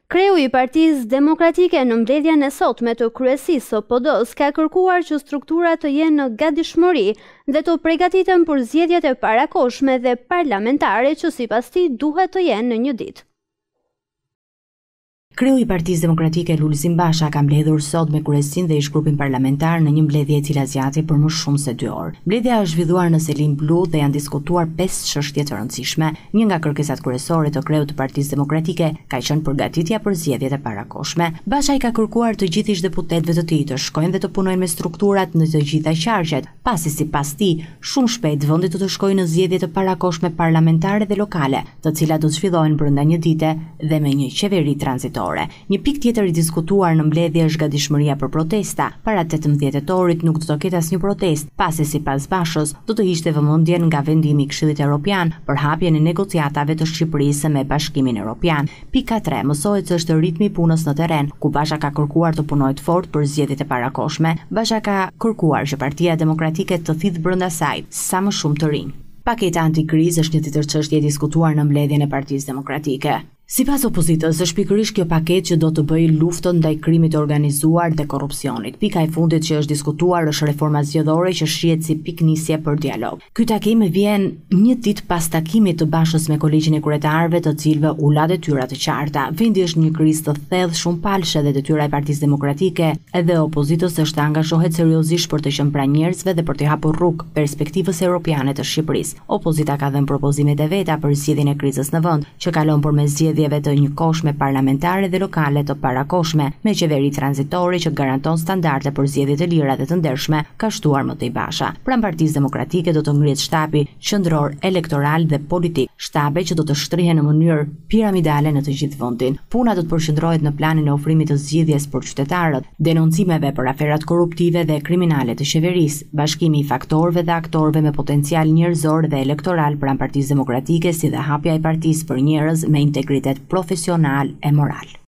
Kreu i Partisë Demokratike në mbledhjen e sotme të kryesisë së PD-s ka kërkuar që strukturat të jenë në gatishmëri dhe të përgatiten për zgjedhjet e parakohshme dhe parlamentare që sipas tij duhet të jenë në një ditë. Kreu i Partisë Demokratike Lulzim Basha ka mbledhur sot me kryesinë dhe ish-grupin parlamentar në një mbledhje e cila zgjati për më shumë se 2 orë. Mbledhja është zhvilluar në Selim Blu dhe janë diskutuar 5 çështje të rëndësishme. Një nga kërkesat kryesore të kreut të Partisë Demokratike ka qenë përgatitja për zgjedhjet e parakohshme. Basha i ka kërkuar të gjithë ish-deputetëve të tij të shkojnë dhe të punojnë me strukturat në të gjitha qarqet, pasi sipas tij shumë shpejt vendi do të shkojë në zgjedhje të parakohshme parlamentare dhe lokale, të cilat do të zhvillohen brenda një dite dhe me një qeveri tranzitore. Një pikë tjetër i diskutuar në mbledhje është gatishmëria për protesta. Para 18 tetorit nuk do të ketë asnjë protestë, pasi sipas Bashës do të hiqte vëmendjen nga vendimi i Këshillit Evropian për hapjen e negociatave të Shqipërisë me Bashkimin Evropian. Pika 3 mësohet se është ritmi i punës në terren, ku Basha ka kërkuar të punojë fort për zgjedhjet e parakohshme. Basha ka kërkuar që Partia Demokratike të thithë brenda saj sa më shumë të rinj. Paketa antikrizë është një tjetër çështje e diskutuar në mbledhjen e Partisë Demokratike. Sipas opozitës, është pikërisht kjo paketë që do të bëjë luftën ndaj krimit të organizuar dhe korrupsionit. Pika e fundit që është diskutuar është reforma zgjedhore që shihet si piknisje për dialog. Ky takim vjen një ditë pas takimit të Bashës me Kolegjin e Kryetarëve, të cilëve u la detyra të qarta. Vendi është një krizë të thellë, shumë palshe dhe detyra e Partisë Demokratike edhe opozitës është të angazhohet seriozisht për të qenë pranë njerëzve dhe për të hapur rrugë perspektivës europiane të Shqipërisë. Opozita ka dhënë propozimet e veta për zgjedhjen e krizës në vend, që kalon për me zgjedhjeve të njëkohshme parlamentare dhe lokale të parakohshme, me qeveri tranzitore që garanton standarde për zgjedhje të lira dhe të ndershme, ka shtuar më tej Basha. Pranë Partisë Demokratike do të ngrihet shtabi qendror elektoral dhe politik, shtabe që do të shtrihen në mënyrë piramidale në të gjithë vendin. Puna do të përqendrohet në planin e ofrimit të zgjidhjes për qytetarët, denoncimeve për aferat korruptive dhe kriminale të qeverisë, bashkimi i faktorëve dhe aktorëve me potencial njerëzor dhe elektoral pranë Partisë Demokratike, si dhe hapja e partisë për njerëz me integritet profesional e moral.